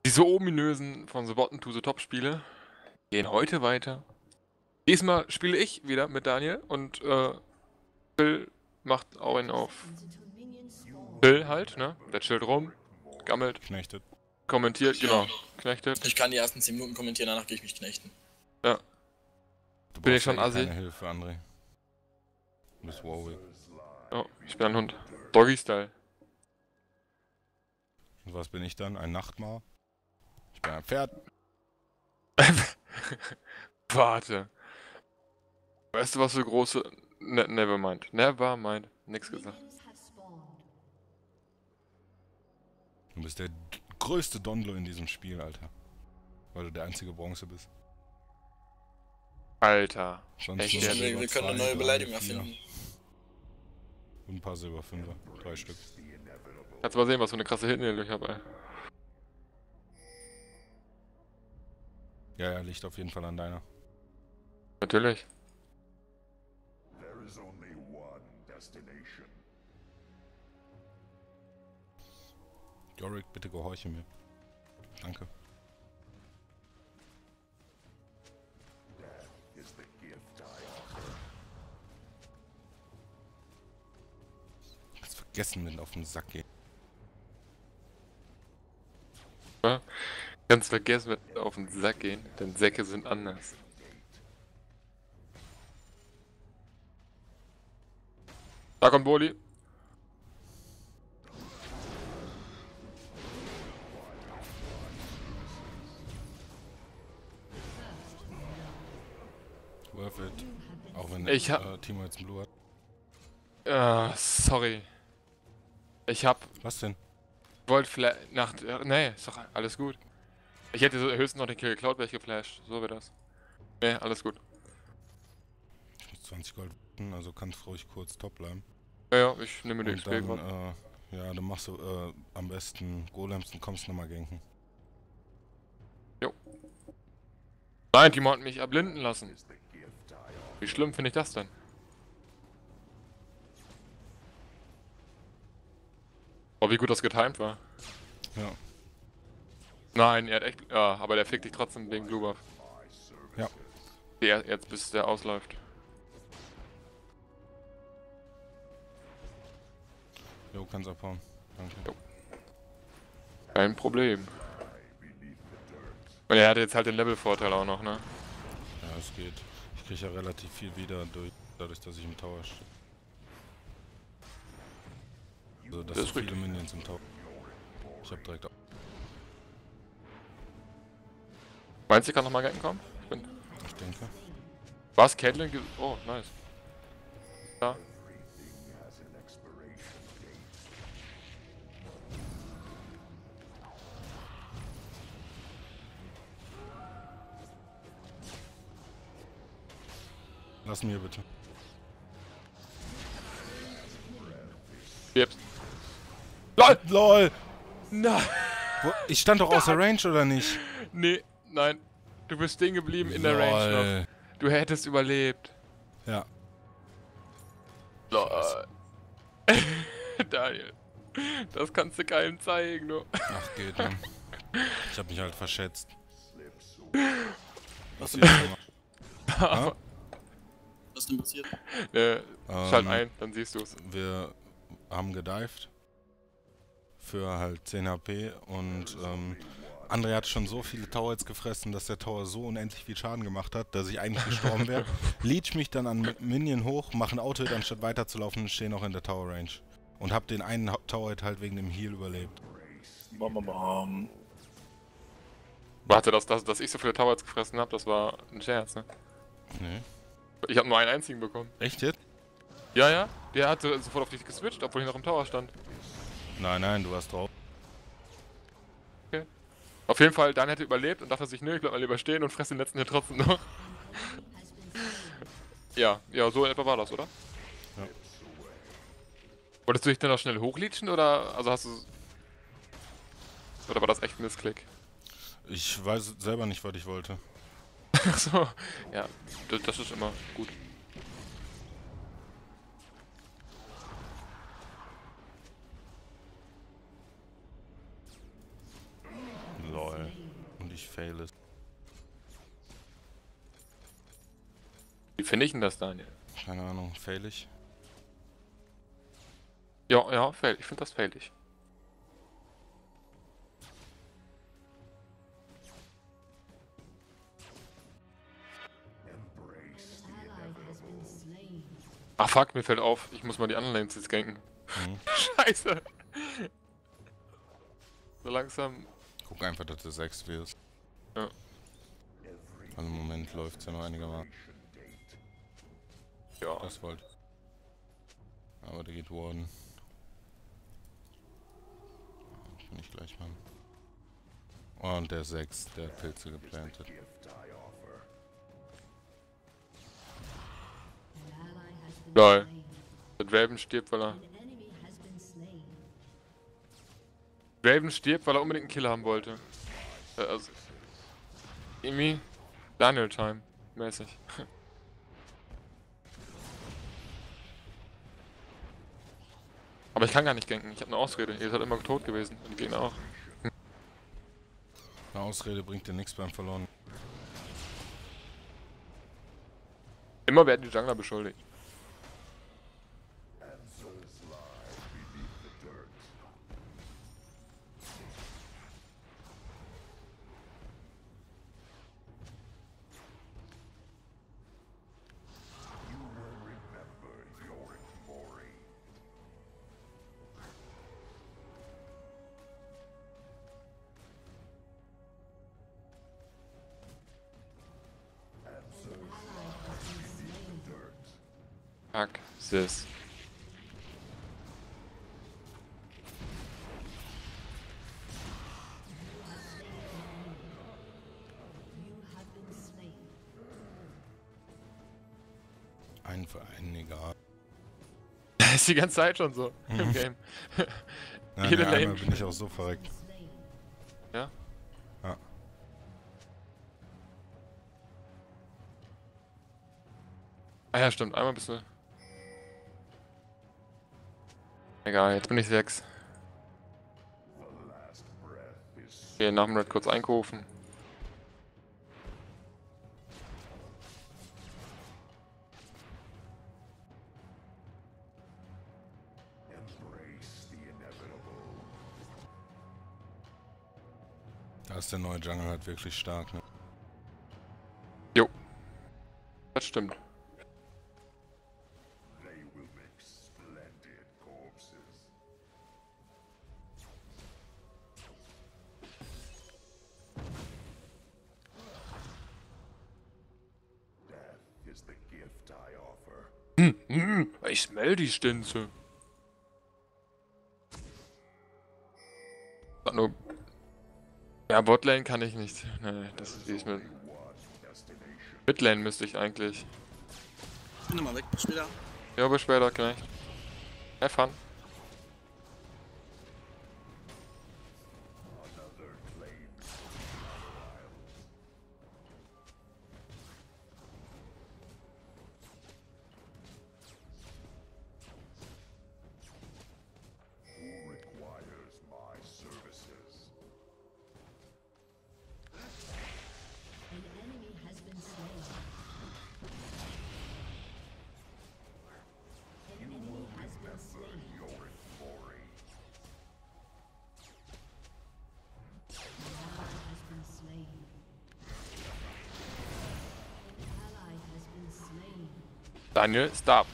Diese ominösen von The Bottom to the Top Spiele gehen heute weiter. Diesmal spiele ich wieder mit Daniel und Phil macht auch einen auf Phil halt, ne? Der chillt rum, gammelt, Knechtet. kommentiert, Ja. genau, knechtet. Ich kann die ersten 10 Minuten kommentieren, danach gehe ich mich knechten. Ja, Du Bin ich brauchst schon ja eh assi? keine Hilfe, André. Du bist Warwick. oh, ich bin ein Hund. Doggy-Style. Und was bin ich dann? Ein Nachtmar? Ich bin ein Pferd. Warte. Weißt du, was für große... Nevermind. Nevermind. Nix gesagt. Du bist der größte Dondlo in diesem Spiel, Alter. Weil du der einzige Bronze bist. Alter. Sonst Echt nur jetzt? Silber Wir können eine 2, neue 3, Beleidigung 4 erfinden. Und ein paar Silberfünfer. 3 Stück. Kannst mal sehen, was für eine krasse Hitnähe ich habe, ey. Ja, liegt auf jeden Fall an deiner. Natürlich. Yorick, bitte gehorche mir. Danke. Hast vergessen, wenn auf den Sack geht. Ganz vergessen, mit auf den Sack gehen, denn Säcke sind anders. Da kommt Boli. Worth it. Auch wenn Ich hab- Timo jetzt einen Blue hat. Sorry. Ich Was denn? wollte vielleicht nach... Nee, ist doch alles gut. Ich hätte so höchstens noch den Kill geklaut, wäre ich geflasht. So wäre das. Nee, alles gut. Ich muss 20 Gold warten, also kannst ruhig kurz top bleiben. Ja, ich nehme den Und XP dann, gerade. ja, dann machst du am besten Golems und kommst nochmal ganken. Nein, Timo hat mich erblinden lassen. Wie schlimm finde ich das denn? Oh, wie gut das getimed war. Ja. Nein, er hat echt... Ja, aber der fickt dich trotzdem wegen Blue Buff. Ja. Jetzt bis der ausläuft. Jo, kannst abhauen. Danke. Jo. Kein Problem. Und er hat jetzt halt den Level-Vorteil auch noch, ne? Ja, es geht. Ich kriege ja relativ viel wieder dadurch, dass ich im Tower stehe. Also, das Das sind ist viele richtig. Minions im Tower. Ich hab direkt... Meinst du, kann nochmal ganken kommen? Ich denke. Was? Caitlyn? Oh, nice. Ja. Lass mir bitte. Jetzt. LOL! LOL! Nein! Ich stand doch außer Range, oder nicht? Nee, nein. Du bist stehen geblieben in der Range noch. Du hättest überlebt. Ja. LOL. Daniel. Das kannst du keinem zeigen, du. Ach, geht, ne? Ich hab mich halt verschätzt. Was denn passiert? Ja? Was denn passiert? Schalt ein, dann siehst du's. Wir haben gedived. Für halt 10 HP und André hat schon so viele Tower jetzt gefressen, dass der Tower so unendlich viel Schaden gemacht hat, dass ich eigentlich gestorben wäre. Leech mich dann an Minion hoch, mach ein Auto-Hit, anstatt weiterzulaufen und stehe noch in der Tower-Range. Und hab den einen Tower-Hit halt wegen dem Heal überlebt. Warte, dass ich so viele Tower jetzt gefressen habe, das war ein Scherz, ne? Nee. Ich habe nur einen einzigen bekommen. Echt jetzt? Ja, ja. Der hat sofort auf dich geswitcht, obwohl ich noch im Tower stand. Nein, du warst drauf. Okay. Auf jeden Fall, Dan hätte überlebt und dachte sich, nö, ich bleib mal lieber stehen und fresse den letzten hier trotzdem noch. Ja, so in etwa war das, oder? Ja. Wolltest du dich denn noch schnell hochleechen oder, also hast du... Oder war das echt ein Missklick? Ich weiß selber nicht, was ich wollte. Achso, ja, das ist immer gut. Lol. und ich fail es. Wie finde ich denn das, Daniel? Keine Ahnung, fail ich? Ja, ja, fail. Ich finde das failig. Ach fuck, mir fällt auf. Ich muss mal die anderen Lanes jetzt ganken. Mhm. Scheiße. So langsam. Guck einfach, dass du 6 wirst. Ja. Also im Moment läuft es ja noch einigermaßen. Ja. Das wollte. Aber der geht worden. Kann ich gleich machen. Und der 6, der hat Pilze geplantet. Geil. Der Draven stirbt, weil er. Draven stirbt, weil er unbedingt einen Killer haben wollte. Also. Irgendwie. Daniel-Time. Mäßig. Aber ich kann gar nicht ganken. Ich habe eine Ausrede. Ihr seid immer tot gewesen. Und die Gegner auch. Eine Ausrede bringt dir nichts beim Verloren. Immer werden die Jungler beschuldigt. Fuck this. Einen für einen, egal. Ist die ganze Zeit schon so im Game. Nein, Jede einmal Lane. bin ich auch so verreckt. Ja? Ja. Ah ja, stimmt. Einmal bist du. Egal, jetzt bin ich 6. Okay, nach dem Red kurz einkaufen. Da ist der neue Jungle halt wirklich stark, ne? Jo. Das stimmt. Ich smell die Stinze. Nur. Ja, Botlane kann ich nicht. Nee, das ist wie es mit. Midlane müsste ich eigentlich. Ich bin nochmal weg, bis später. Ja, bis später, Knecht. Have fun. Daniel, stop.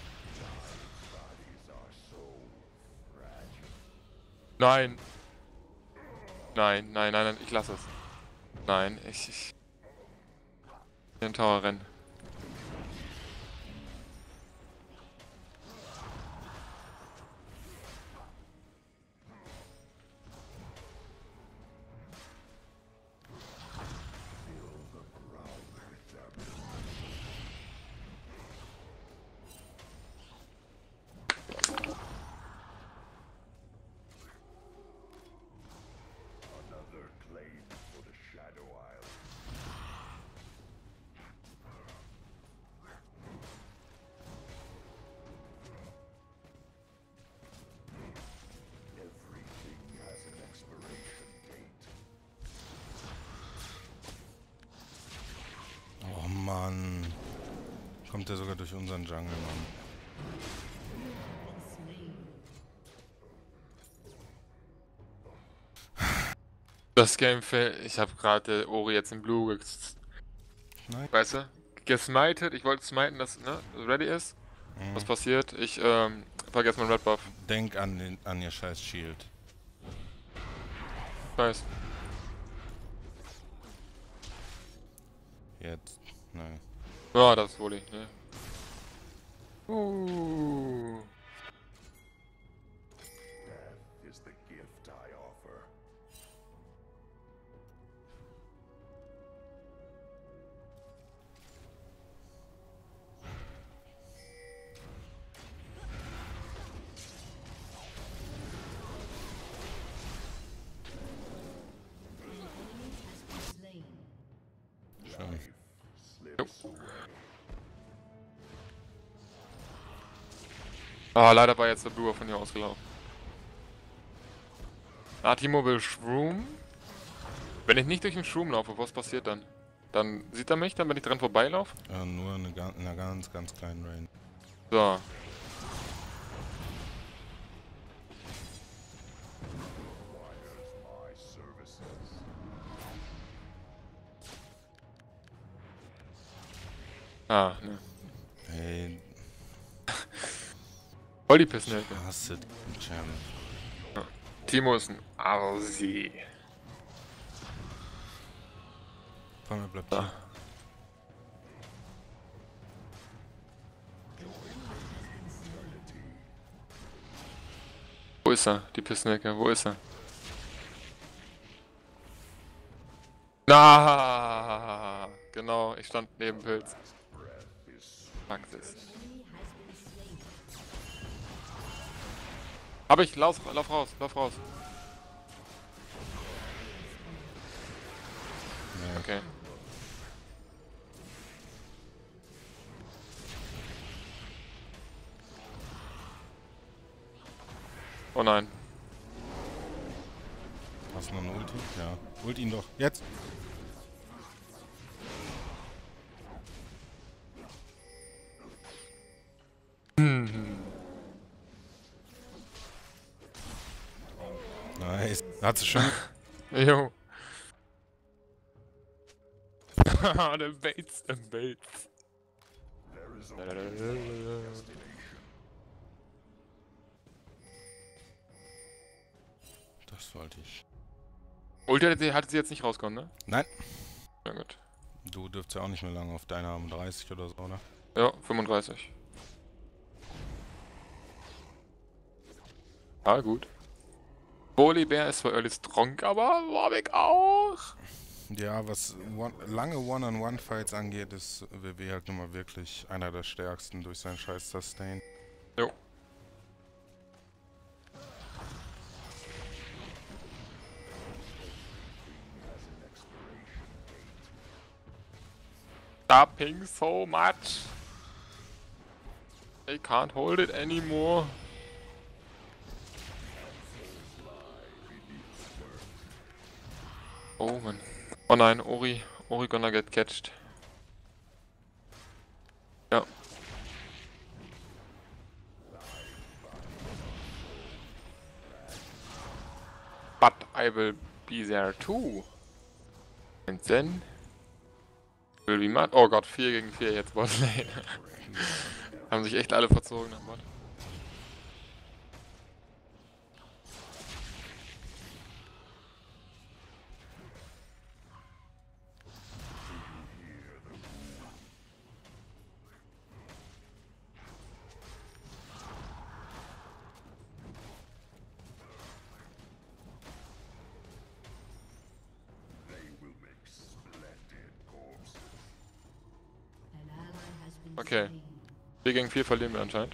Nein. Nein, nein, nein, nein, ich lasse es. Nein, ich den Tower rennen. kommt der sogar durch unseren Jungle, Mann. Das Game fail. Ich habe gerade Ori jetzt in Blue Nein. weißt du, gesmited. Ich wollte smiten, dass ready ist. Was passiert? Ich vergesse meinen Red Buff. Denk an ihr scheiß Shield. Weiß. Jetzt. Nein. Ja, das ist wohl ich. Ne? Is the gift I offer. Schön. Ah, leider war jetzt der Blue von hier ausgelaufen. Ah, Timo will Shroom. Wenn ich nicht durch den Shroom laufe, was passiert dann? Dann sieht er mich, dann wenn ich dran vorbeilaufe? Nur in einer ganz, ganz kleinen Range. So. My services. Ah, ne. Hey, Voll die Pissnelke. hasse den Channel. Timo ist ein Arsi. Vor allem bleibt Ah. hier. Wo ist er, die Pissnelke? Wo ist er? Na, genau, ich stand neben Pilz. Fuck this. Hab ich, lauf raus, lauf raus. Nee. Okay. Oh nein. Hast du noch eine Ulti? Ja. Ult ihn doch. Jetzt! Nice. Hat sie schon. Jo. Der Bates, der Bates. There is only Das wollte ich. Ulti hatte sie jetzt nicht rausgehauen, ne? Nein. Ja gut. Du dürftest ja auch nicht mehr lange auf deiner haben 30 oder so, ne? Ja, 35. Ah, gut. Volibear ist zwar early strong, aber Warwick auch. Ja, was lange One-on-One-Fights angeht, ist WW halt nun mal wirklich einer der stärksten durch seinen scheiß Sustain. Jo. Stopping so much. I can't hold it anymore. Oh Mann. Oh nein, Ori gonna get catched. Ja. But I will be there too. And then will be mad. Oh Gott, 4 gegen 4 jetzt Botlane. Haben sich echt alle verzogen am Bot. they will make splendid corpses. Okay. 4 gegen 4 verlieren wir anscheinend.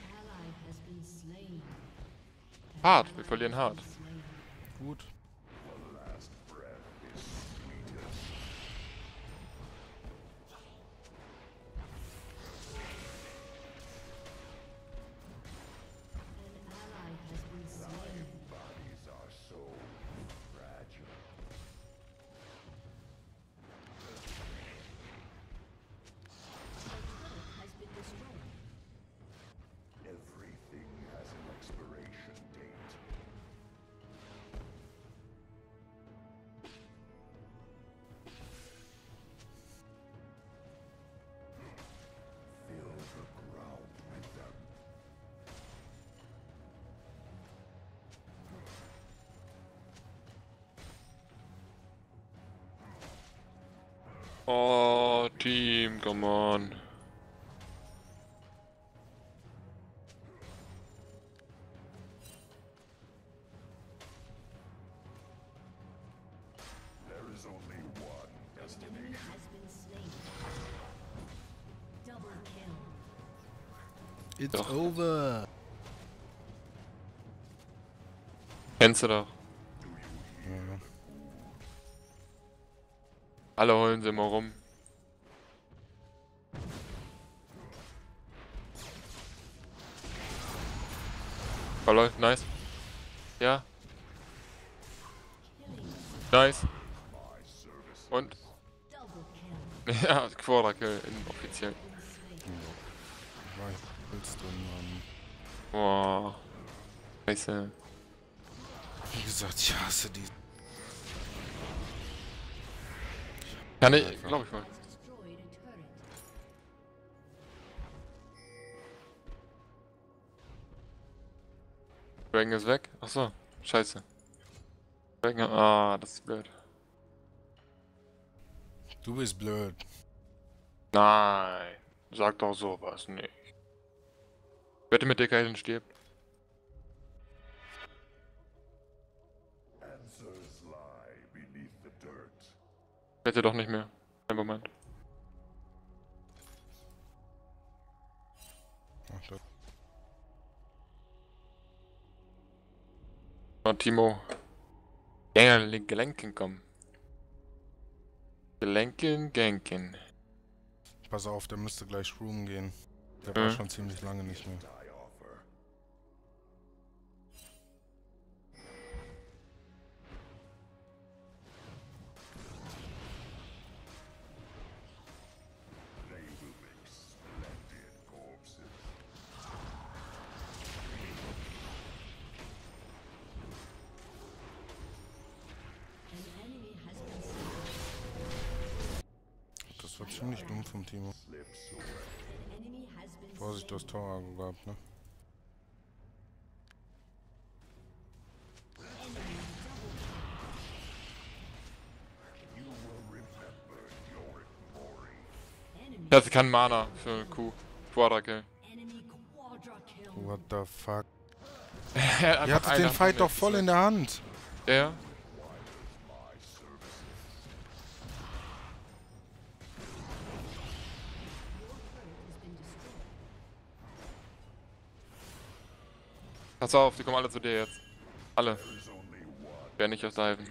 Hart, wir verlieren hart. Gut. The last breath is sweetest. Bodies are so fragile. Oh, Team, come on. There is only one destination. It's Doch. over. Kennst du doch. Ja. Alle heulen sie immer rum. Oh lol, nice. Ja. Nice. Und? Ja, Quarterkill inoffiziell. Was willst du, Mann? Boah. Scheiße. Wie gesagt, ich hasse die. Kann ich, Einfach. glaub ich mal. Dragon ist weg? Achso, scheiße. Dragon, das ist blöd. Du bist blöd. Nein, sag doch sowas nicht. Wette mit dir, Kaiden stirbt. Answers lie beneath the dirt. Wette doch nicht mehr. Ein Moment. Ach, das. Oh, Timo. Gelenken kommen. Gelenken, Genken. Pass auf, der müsste gleich Room gehen. Der war schon ziemlich lange nicht mehr. I offer. They will make splendid corpses. Das war ziemlich dumm vom Timo. Slips away. Vorsicht, du hast Tower gehabt, ne? You will remember your glory. Ich hatte keinen Mana für Q. Quarterkill. What the fuck? Ihr Ihr hattet den Fight doch voll in der Hand. Ja. My services. Pass auf, die kommen alle zu dir jetzt. Alle. There is only one. Wer nicht aus Diven.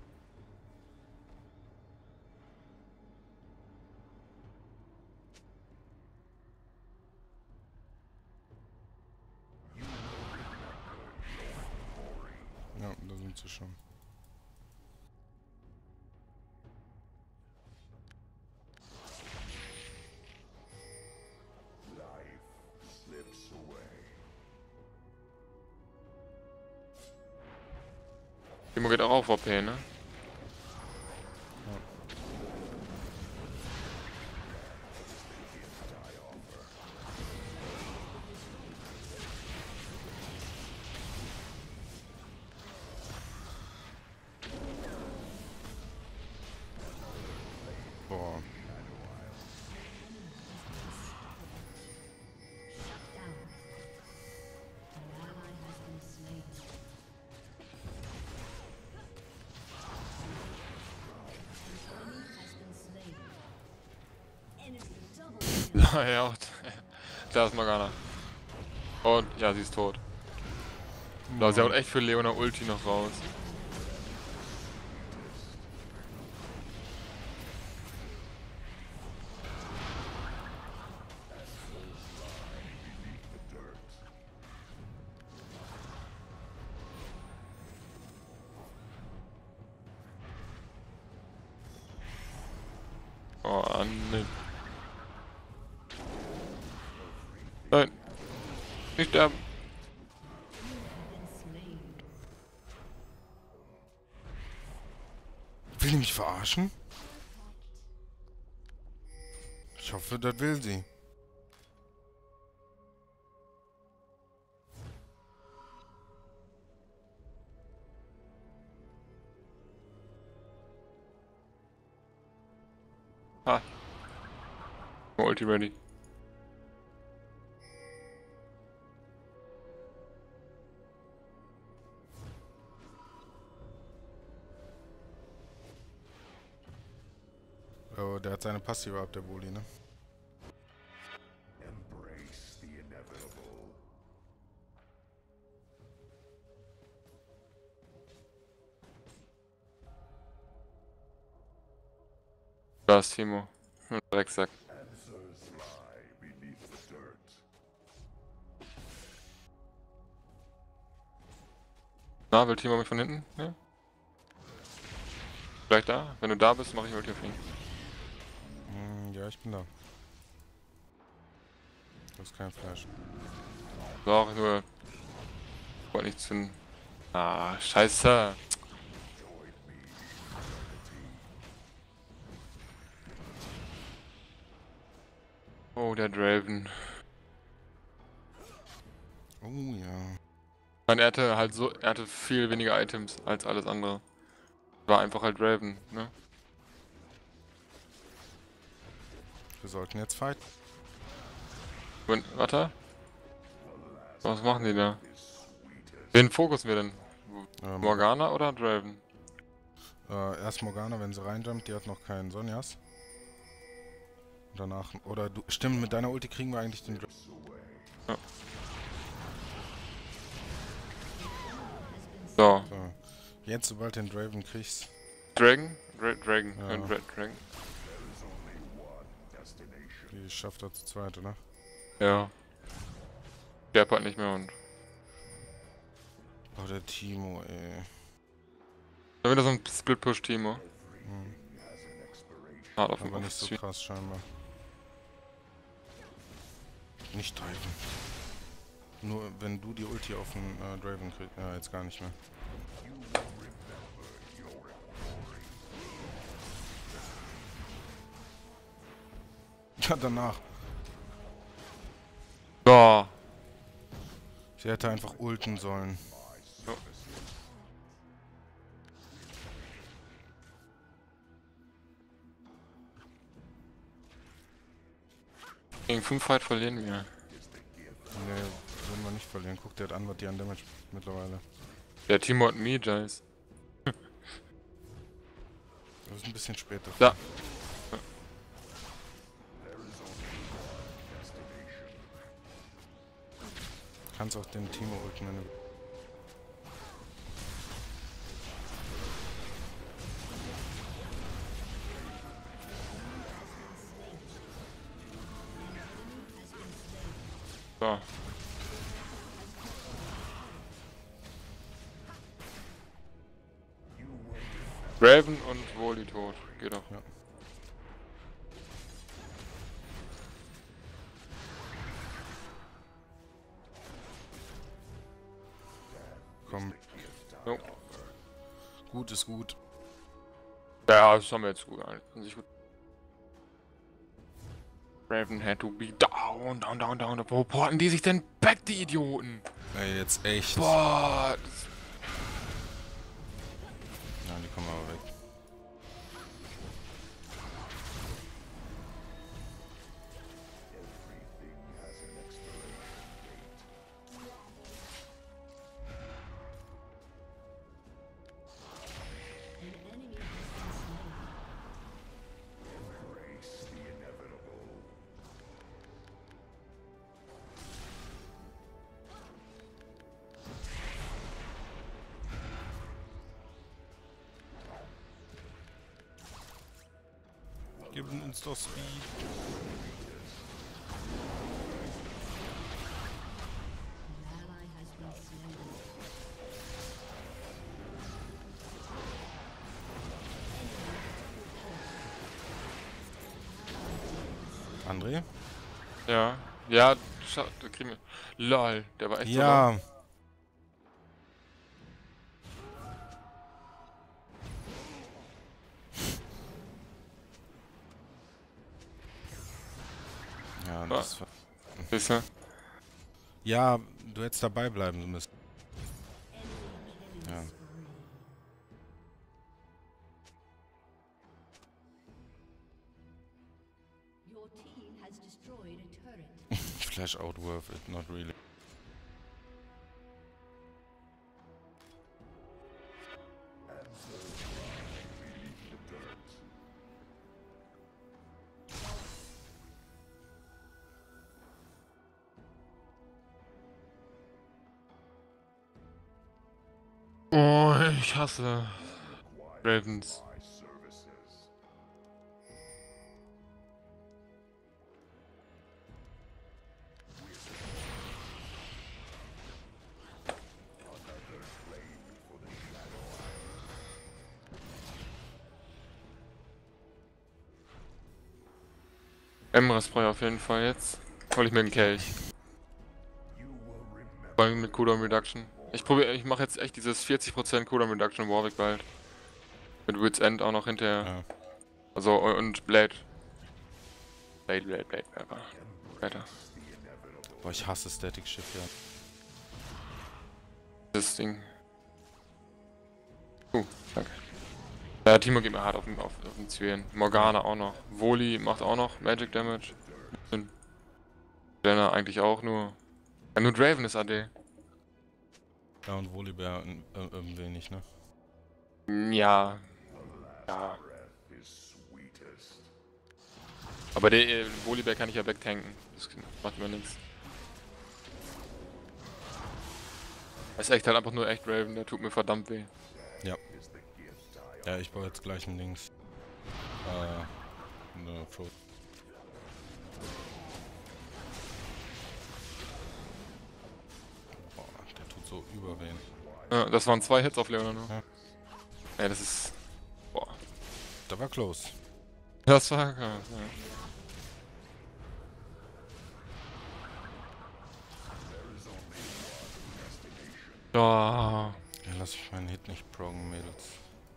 Ja, da sind sie schon. Life slips away. Timo geht auch auf OP, ne? Boah. Ja, da ist Morgana. Und ja, sie ist tot. Da sie haut echt für Leona Ulti noch raus. Oh, Anne. Nein. Nicht sterben. Will die mich verarschen? Ich hoffe, das will sie. Ah. Ulti ready. Oh, der hat seine Passive ab, der Bully, ne? Embrace the inevitable. Da ist Timo. Drecksack. Answers lie beneath the dirt. Na, will Timo mich von hinten? Ne? Gleich da? Wenn du da bist, mache ich Ulti auf ihn. Ja, ich bin da. Du hast kein Flash. So, auch nur. Wollte nichts finden. Ah, scheiße. Oh, der Draven. Oh ja. Man, er hatte halt so, er hatte viel weniger Items als alles andere. War einfach halt Draven, ne? Wir sollten jetzt fighten. Und, warte. Was machen die da? Wen fokussen wir denn? Morgana oder Draven? Erst Morgana, wenn sie reinjumpt, die hat noch keinen Sonjas. Und danach. Oder du. Stimmt, mit deiner Ulti kriegen wir eigentlich den Draven. Ja. So. So. Jetzt, sobald du den Draven kriegst. Dragon? Dragon. Ja. Dragon. Die schafft er zu zweit, oder? Ja. Gerb halt nicht mehr und. Oh, der Timo, ey. Dann wieder so ein Split-Push-Timo. Hart auf dem Aber nicht so Stream. krass scheinbar. Nicht Draven. Nur wenn du die Ulti auf den Draven kriegst. Ja, jetzt gar nicht mehr. Ja, danach. So. Sie hätte einfach ulten sollen. Ja. Gegen 5 Fight verlieren wir. Ne, würden wir nicht verlieren. Guck dir das an, was die an Damage mittlerweile. Der Timo hat Me-Gice. Das ist ein bisschen später. Da. Kannst auch den Timo ulten, wenn du. So. Raven und Woli tot. Geht doch. Ja. Komm. Jo. Gut ist gut. Ja, das haben wir jetzt gut. An sich gut. Raven had to be down. Wo porten die sich denn back, die Idioten? Ey, jetzt echt. Boah. Ja, die kommen aber weg. Geben uns doch Speed. André? Ja. Ja, da kriegen wir. LOL, der war echt so Ja. lang. Ja, das war. Siehst du? Ja, du hättest dabei bleiben müssen. Ja. team has destroyed a turret. Flash out worth it, not really. Oh, ich hasse Ravens. My services. Emra-Spray auf jeden Fall jetzt. Hol ich mir einen Kelch. Vor allem mit Cooldown Reduction. Ich mache jetzt echt dieses 40% Cooldown Reduction Warwick bald. Mit Wits End auch noch hinterher. Ja. Also und Blade. Blade. Weiter. Boah, ich hasse Static Shift, ja. Das Ding. Danke. Ja, Timo geht mir hart auf den Zwirn. Morgana auch noch. Voli macht auch noch Magic Damage. Jenna eigentlich auch nur. Ja, nur Draven ist AD. Ja, und Volibear wenig, ne? Ja. Is sweetest. Aber der Volibear kann ich ja wegtanken. Das macht mir nichts. Das ist echt halt einfach nur echt Raven, der tut mir verdammt weh. Ja. Ja, ich baue jetzt gleich ein Links. Ne, Pro. Boah, der tut so überwehen. Ja, das waren 2 Hits auf Leona nur. Ja. Ja, das ist. Boah. Da war close. Das war. Ja. Ja. Ja, lass ich meinen Hit nicht proggen, Mädels.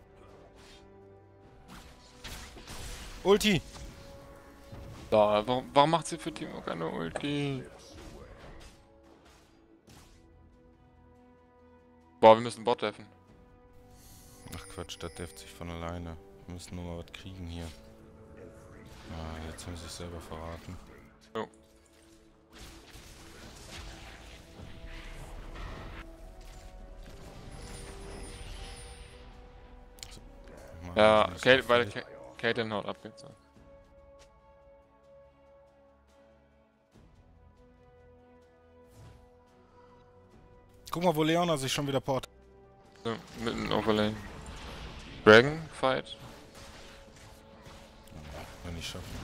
Ulti! Da, warum macht sie für Timo keine Ulti? Boah, wir müssen Bot treffen. Ach Quatsch, das deft sich von alleine. Wir müssen nur mal was kriegen hier. Ah, jetzt haben sie sich selber verraten. Jo. Machen Ja, wir das Kate, noch weil fertig. Caitlyn haut ab jetzt. Guck mal, wo Leona sich schon wieder port. So, mitten Overlay. Dragon Fight. Wenn ich schaffen.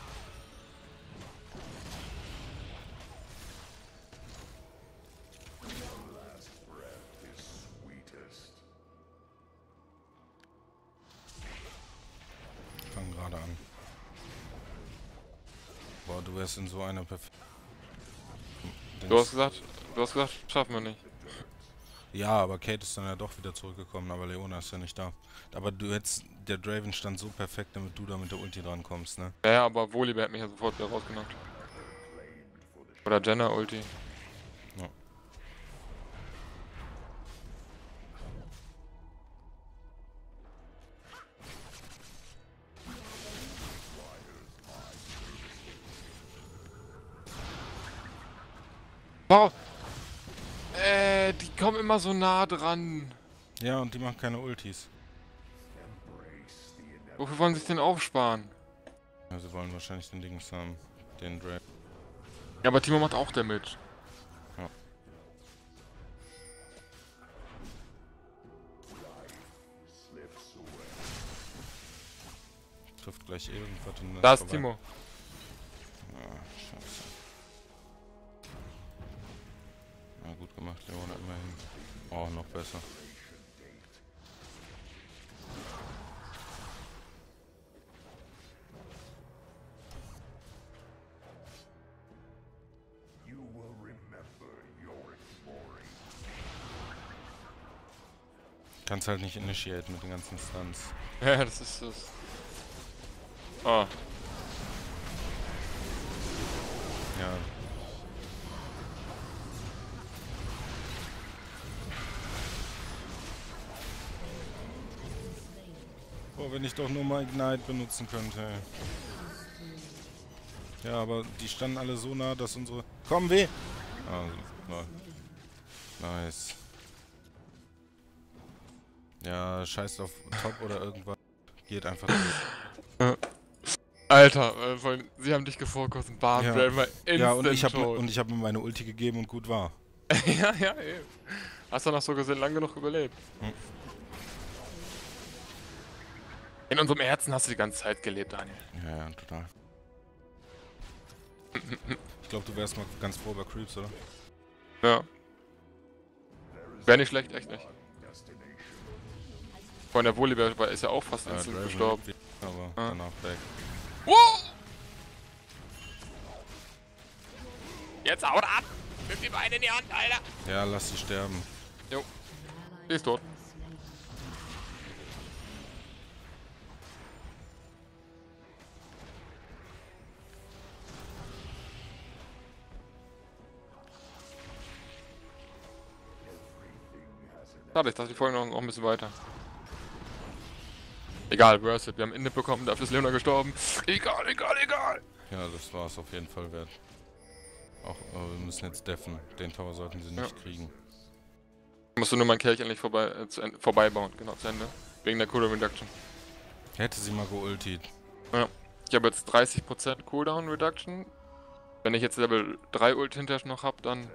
Is sweetest. Fang gerade an. Boah, du wärst in so einer perfekten. Du hast gesagt, schaffen wir nicht. Ja, aber Kate ist dann ja doch wieder zurückgekommen, aber Leona ist ja nicht da. Aber du hättest, der Draven stand so perfekt, damit du da mit der Ulti dran kommst, ne? Ja, aber Volibear hat mich ja sofort wieder rausgenockt. Oder Jenna Ulti. Ja. Wow! Die kommen immer so nah dran. Ja, und die machen keine Ultis. Wofür wollen sie sich denn aufsparen? Ja, sie wollen wahrscheinlich den Dings haben. Den Draven. Ja, aber Timo macht auch Damage. Ja. Slips away. Trifft gleich irgendwas in Da ist vorbei. Timo. Ah, scheiße. Na gut gemacht, Leona, immerhin. Oh, noch besser. You will remember your exploring. Kannst halt nicht initiate mit den ganzen Stunts. Ja, das ist das. Oh. Ja. Oh, wenn ich doch nur mal Ignite benutzen könnte. Ja, aber die standen alle so nah, dass unsere... Komm, weh! Ah, nice. Ja, scheiß auf Top oder irgendwas. Geht einfach durch. Alter, sie haben dich gefokussen. Bam, Ja. Draven war instant Ja, und tot. ich hab mir meine Ulti gegeben und gut war. Ja, ja, eben. Hast du noch so gesehen lang genug überlebt. Hm. In unserem Herzen hast du die ganze Zeit gelebt, Daniel. Ja, ja, total. Ich glaube, du wärst mal ganz froh über Creeps, oder? Ja. Wäre nicht schlecht, echt nicht. Von der Volibear ist ja auch fast instant Draven gestorben. lebt, aber Ah. danach weg. Jetzt haut ab! Nimm die Beine in die Hand, Alter! Ja, lass sie sterben. Jo. Die ist tot. Schade, ich dachte, die folgen noch ein bisschen weiter. Egal, worth it. Wir haben Inhib bekommen, dafür ist Leona gestorben. Egal, egal, egal! Ja, das war es auf jeden Fall wert. Auch, wir müssen jetzt deffen. Den Tower sollten sie nicht kriegen. Musst du nur meinen Kelch endlich vorbeibauen, genau, zu Ende. Wegen der Cooldown Reduction. Hätte sie mal geultet. Ja. Ich habe jetzt 30% Cooldown Reduction. Wenn ich jetzt Level 3 Ult hinterher noch hab, dann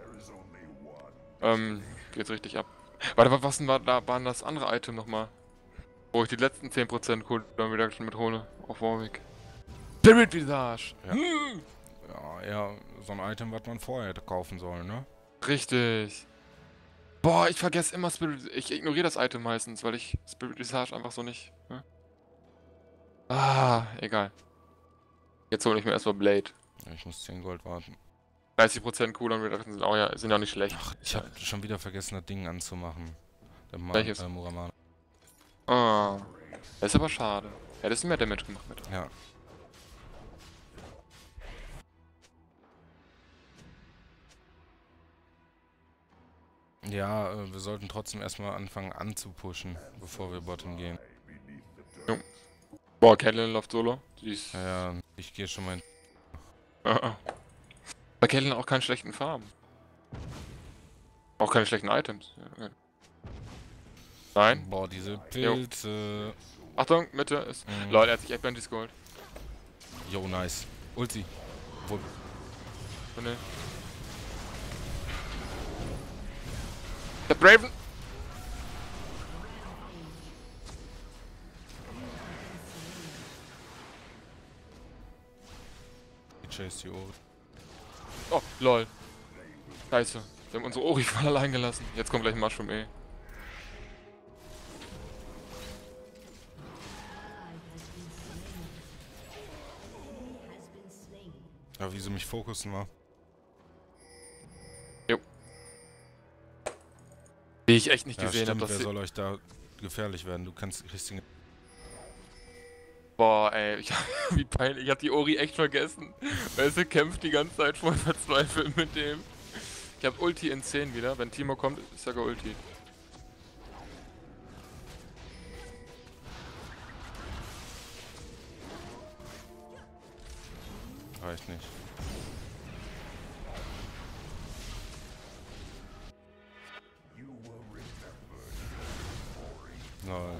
geht's richtig ab. Warte, was denn waren das andere Item nochmal? Wo ich die letzten 10% Cooldown Reduction mithole auf Warwick. Spirit Visage! Ja. Ja, eher so ein Item, was man vorher hätte kaufen sollen, ne? Richtig. Boah, ich vergesse immer Spirit. Ich ignoriere das Item meistens, weil ich Spirit Visage einfach so nicht. Ne? Ah, egal. Jetzt hole ich mir erstmal Blade. Ja, ich muss 10 Gold warten. 30% Cooldown Reduction sind auch, ja, sind auch nicht schlecht. Ach, ich habe schon wieder vergessen, das Ding anzumachen. Der Welches? Muramana. Ah, das ist aber schade. Hättest du mehr Damage gemacht mit. Ja. Ja, wir sollten trotzdem erstmal anfangen anzupushen, bevor wir Bottom gehen. Jo. Boah, Caitlyn läuft solo. Die ist. Ja, ja, ich gehe schon mal in... Bei Caitlyn auch keine schlechten Farben. Auch keine schlechten Items. Ja. Nein. Boah, diese Pilze. Achtung, Mitte ist. Leute, er hat sich echt Bandys geholt. Jo, nice. Ulti. Wo... Oh, ne. Der Draven! Ich chase die Ori. Oh, lol. Scheiße. Wir haben unsere Ori voll allein gelassen. Jetzt kommt gleich ein Mushroom, ey. Ja, wie sie mich fokussen war. Jo. Wie ich echt nicht Ja, gesehen habe, stimmt, dass wer sie... soll euch da gefährlich werden? Du kriegst den... Boah, ey, wie peinlich. Ich hab die Ori echt vergessen. Weißt du, kämpft die ganze Zeit voll verzweifelt mit dem. Ich hab Ulti in 10 wieder. Wenn Timo kommt, ist er geulti. Reicht nicht. Lol.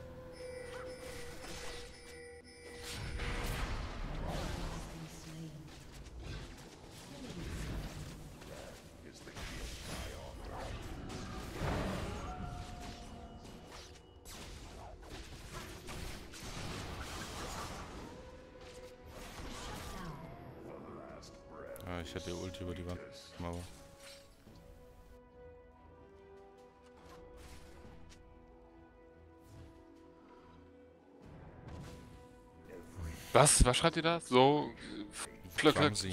Ja, ich hätte die Ulti über die Wand. Aber... Was? Was schreibt ihr da? So... Clumsy.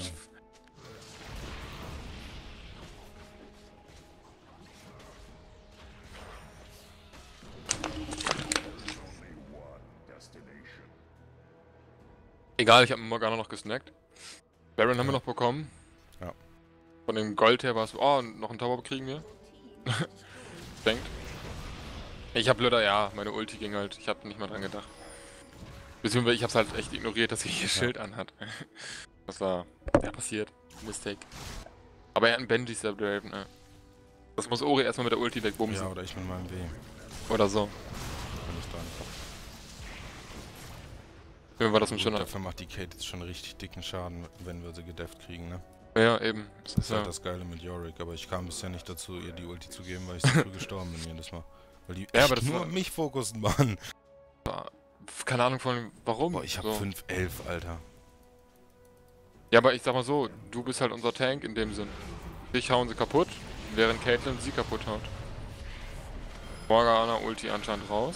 Egal, ich hab Morgana noch gesnackt. Baron haben wir noch bekommen. Ja. Von dem Gold her war es... Oh, noch einen Tower kriegen wir. Denkt. Ich hab blöder, ja, meine Ulti ging halt. Ich hab nicht mal dran gedacht. Beziehungsweise ich hab's halt echt ignoriert, dass sie hier Schild anhat. Was war? Ja, passiert. Mistake. Aber er hat einen Benji Step Draven, ne? Das muss Ori erstmal mit der Ulti wegbumsen. Ja, oder ich mit meinem W. Oder so. Kann ich dann. Irgendwie war das ein Gut, schöner. dafür macht die Kate jetzt schon richtig dicken Schaden, wenn wir sie gedefft kriegen, ne? Ja, eben. Das ist halt das Geile mit Yorick, aber ich kam bisher nicht dazu, ihr die Ulti zu geben, weil ich zu früh gestorben bin jedes Mal. Weil die Ja, aber echt das nur war- auf mich fokussen waren. Keine Ahnung von warum. Boah, ich hab so. 5-11, Alter. Ja, aber ich sag mal so, du bist halt unser Tank in dem Sinn. Dich hauen sie kaputt, während Caitlyn sie kaputt haut. Morgana Ulti anscheinend raus.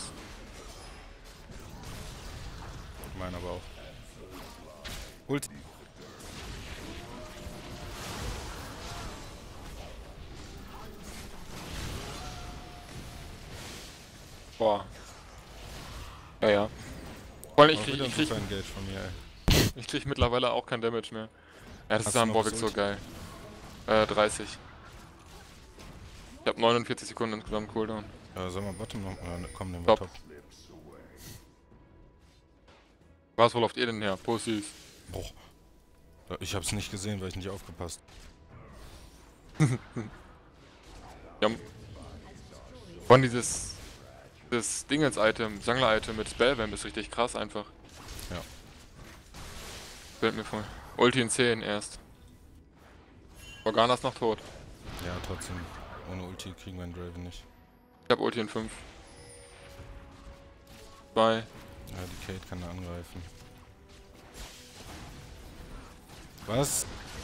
Ich meine aber auch. Ulti. Boah. Ja, ja. Vor allem, Auch wieder ein super Engage von mir, ey. ich krieg mittlerweile auch kein Damage mehr. Ja, das Hast ist du am noch Warwick das so Ulti? geil. 30. Ich hab 49 Sekunden insgesamt Cooldown. Sag mal, Bottom noch. Komm, nehmen wir Top. Top. Was, wo lauft ihr denn her? Pussys. Boah. Ich hab's nicht gesehen, weil ich nicht aufgepasst. Ja. Von dieses Dingens-Item, Jungler-Item mit Spellvamp ist richtig krass einfach. Ja. Fällt mir voll. Ulti in 10 erst. Morgana ist noch tot. Ja, trotzdem. Ohne Ulti kriegen wir einen Draven nicht. Ich hab Ulti in 5. 2. Ja, die Kate kann da angreifen. Was?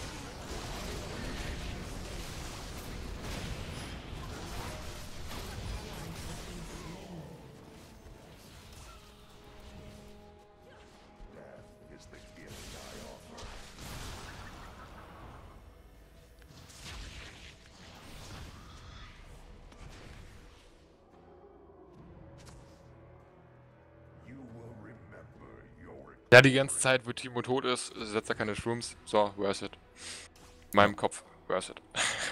is the gift I offer. You will remember your Ja, die ganze Zeit, wo Timo tot ist, setzt er keine Shrooms. So, worth it. In meinem Kopf, worth it.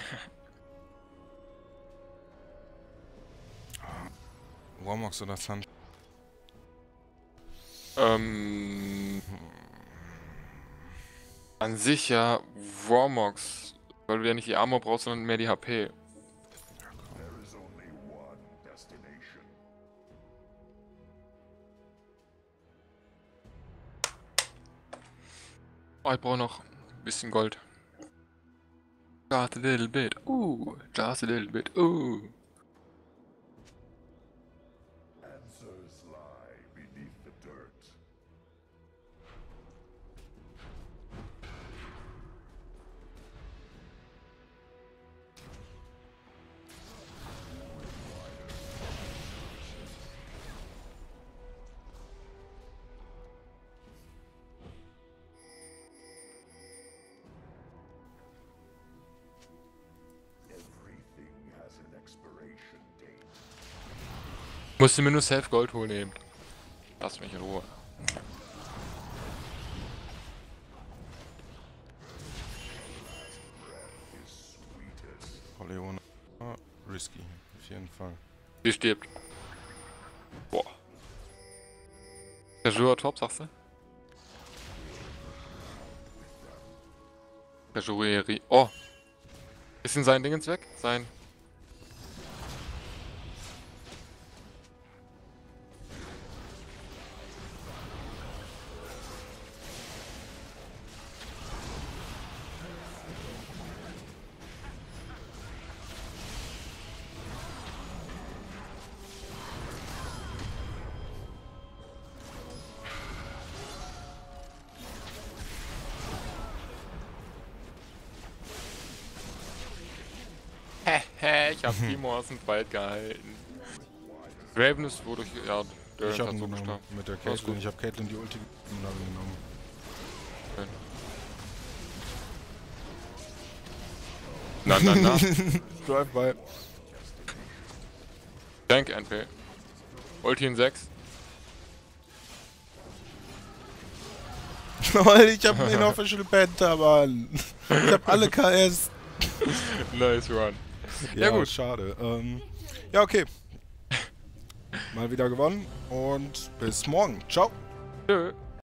Warmox oder Sun? An sich ja Warmox, weil du ja nicht die Armor brauchst, sondern mehr die HP. There is only one destination. Oh, ich brauche noch ein bisschen Gold. Just a little bit. Just a little bit. Answers lie beneath the dirt. Everything has an expiration date. Musste mir nur Self Gold holen eben. Lass mich in Ruhe. Is sweetest. Leone. Risky. Auf jeden Fall. Sie stirbt. Boah. Der Jura top, sagst du? Der Juri. Oh! Ist denn sein Dingens weg? Sein. Ich hab Timo aus dem Wald gehalten. Raven ist wodurch. Ja, der Ich hab hat ihn so genommen gestorben. mit der Alles Caitlyn. gut. Ich hab Caitlyn die Ulti und hab ihn genommen. Na. Drive-by. Tank NP. Ulti in 6. Toll, ich hab einen Official Penta, Mann. Ich hab alle KS. Nice run. Ja, gut. schade. Ja, okay. Mal wieder gewonnen und bis morgen. Ciao. Tschö.